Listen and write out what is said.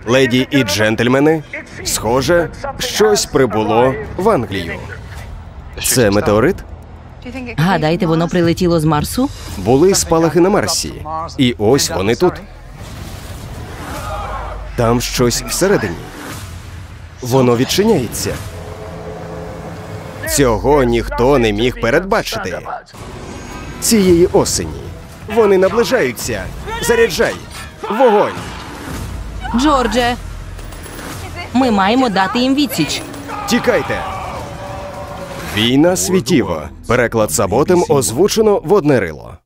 Леді і джентльмени, схоже, щось прибуло в Англію. Це метеорит? Гадаєте, воно прилетіло з Марсу? Були спалахи на Марсі. І ось вони тут. Там щось всередині. Воно відчиняється. Цього ніхто не міг передбачити. Цієї осені. Вони наближаються. Заряджай! Вогонь! Джордже, ми маємо дати їм відсіч. Тікайте! Війна світів. Переклад Саботем озвучено в одне рило.